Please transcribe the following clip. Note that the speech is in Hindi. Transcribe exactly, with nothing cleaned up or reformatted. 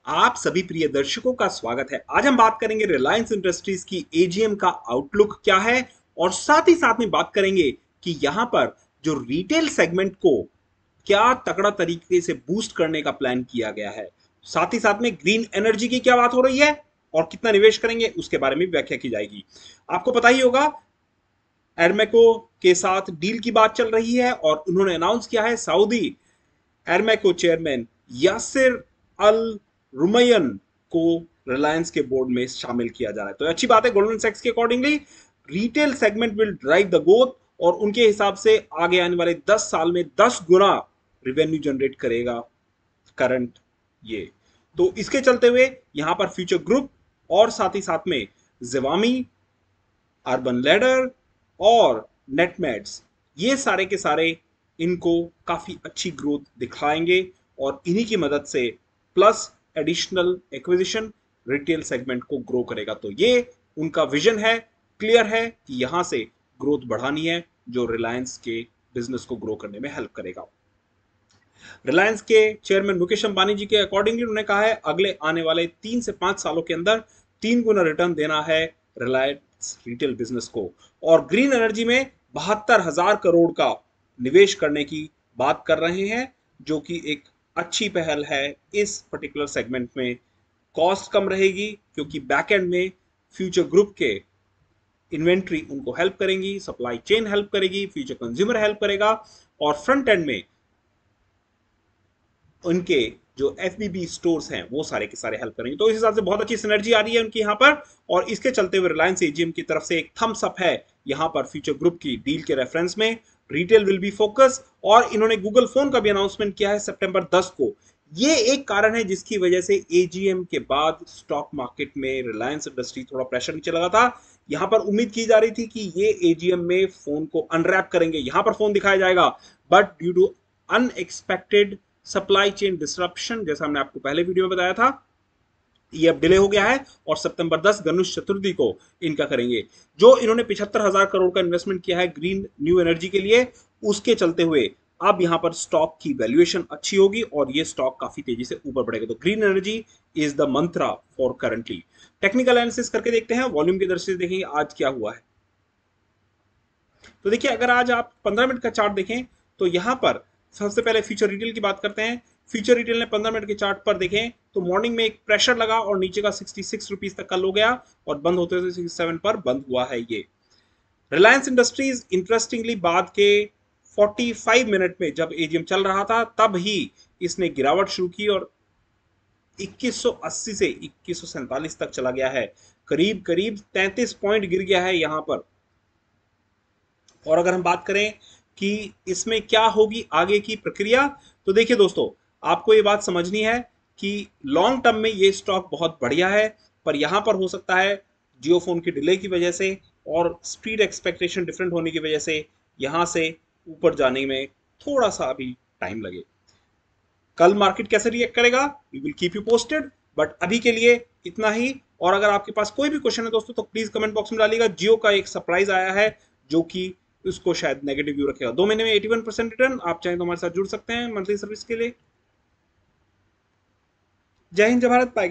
आप सभी प्रिय दर्शकों का स्वागत है। आज हम बात करेंगे रिलायंस इंडस्ट्रीज की एजीएम का आउटलुक क्या है और साथ ही साथ में बात करेंगे कि यहां पर जो रिटेल सेगमेंट को क्या तगड़ा तरीके से बूस्ट करने का प्लान किया गया है। साथ ही साथ में ग्रीन एनर्जी की क्या बात हो रही है और कितना निवेश करेंगे उसके बारे में व्याख्या की जाएगी। आपको पता ही होगा एरमेको के साथ डील की बात चल रही है और उन्होंने अनाउंस किया है Saudi Aramco chairman Yasir Al Rumayyan को रिलायंस के बोर्ड में शामिल किया जा रहा है। तो अच्छी बात है। गोल्डमैन सैक्स के accordingly retail segment will drive the growth और उनके हिसाब से आगे आने वाले दस साल में दस गुना रिवेन्यू जनरेट करेगा करंट ये। तो इसके चलते हुए यहां पर फ्यूचर ग्रुप और साथ ही साथ में जिवामी, अर्बन लैडर और नेटमेट्स, ये सारे के सारे इनको काफी अच्छी ग्रोथ दिखाएंगे और इन्हीं की मदद से plus additional acquisition retail segment को ग्रो करेगा। तो ये उनका विजन है, क्लियर है कि यहां से ग्रोथ बढ़ानी है जो रिलायंस के बिजनेस को ग्रो करने में हेल्प करेगा। रिलायंस के चेयरमैन मुकेश अंबानी जी के अकॉर्डिंगली उन्होंने कहा है अगले आने वाले तीन से पांच सालों के अंदर तीन गुना रिटर्न देना है रिलायंस रिटेल बिजनेस को और ग्रीन एनर्जी में बहत्तर हजार करोड़ का निवेश करने की बात कर रहे हैं, जो कि एक अच्छी पहल है। इस पर्टिकुलर सेगमेंट में कॉस्ट कम रहेगी क्योंकि बैक एंड में फ्यूचर ग्रुप के इन्वेंट्री उनको हेल्प करेंगी, सप्लाई चेन हेल्प करेगी, फ्यूचर कंज्यूमर हेल्प करेगा और फ्रंट एंड में उनके जो एफ बी बी स्टोर्स हैं वो सारे के सारे हेल्प करेंगे। तो इस हिसाब से बहुत अच्छी सिनर्जी आ रही है उनकी यहाँ पर और इसके चलते हुए रिलायंस एजीएम की तरफ से एक थम्स अप है यहाँ पर फ्यूचर ग्रुप की डील के रेफरेंस में। रिटेल विल बी फोकस और इन्होंने गूगल फोन का भी अनाउंसमेंट किया है सितंबर दस को। ये एक कारण है जिसकी वजह से एजीएम के बाद स्टॉक मार्केट में रिलायंस इंडस्ट्री थोड़ा प्रेशर नीचे लगा था। यहां पर उम्मीद की जा रही थी कि ये एजीएम में फोन को अनरैप करेंगे, यहां पर फोन दिखाया जाएगा, but due to unexpected supply chain disruption, जैसा हमने आपको पहले वीडियो में बताया था, ये अब डिले हो गया है और सितंबर दस गणेश चतुर्थी को इनका करेंगे। जो इन्होंने पिछहत्तर हजार करोड़ का इन्वेस्टमेंट किया है ग्रीन न्यू एनर्जी के लिए, उसके चलते हुए अब यहां पर स्टॉक की वैल्यूएशन अच्छी होगी और ये स्टॉक काफी तेजी से ऊपर बढ़ेगा। तो green energy is the mantra for currently. Technical analysis करके देखते हैं, वॉल्यूम की दृष्टि से देखेंगे आज क्या हुआ है। तो देखिए अगर आज आप पंद्रह मिनट का चार्ट देखें तो यहां पर सबसे पहले फ्यूचर रिटेल की बात करते हैं। फ्यूचर रिटेल ने पंद्रह मिनट के चार्ट पर देखें तो मॉर्निंग में एक प्रेशर लगा और नीचे का सिक्सटी सिक्स रुपीज तक कल हो गया और बंद होते हुए सिक्सटी सेवन पर बंद हुआ है। ये रिलायंस इंडस्ट्रीज इंटरेस्टिंगली बाद के पैंतालीस मिनट में जब एजीएम चल रहा था तब ही इसने गिरावट शुरू की और इक्कीस सौ अस्सी से इक्कीस सौ सैंतालीस तक चला गया है। करीब करीब तैंतीस पॉइंट गिर गया है यहां पर। और अगर हम बात करें कि इसमें क्या होगी आगे की प्रक्रिया, तो देखिए दोस्तों, आपको ये बात समझनी है कि लॉन्ग टर्म में ये स्टॉक बहुत बढ़िया है, पर यहां पर हो सकता है जियो फोन की डिले की वजह से और स्पीड एक्सपेक्टेशन डिफरेंट होने की वजह से यहां से ऊपर जाने में थोड़ा सा अभी टाइम लगे। कल मार्केट कैसे रिएक्ट करेगा we will keep you posted, but अभी के लिए इतना ही। और अगर आपके पास कोई भी क्वेश्चन है दोस्तों तो प्लीज कमेंट बॉक्स में डालिएगा। जियो का एक सरप्राइज आया है जो कि उसको शायद नेगेटिव व्यू रखेगा। दो महीने में इक्यासी परसेंट रिटर्न, आप चाहें तो हमारे साथ जुड़ सकते हैं मंथली सर्विस के लिए। जय हिंद, जय भारत।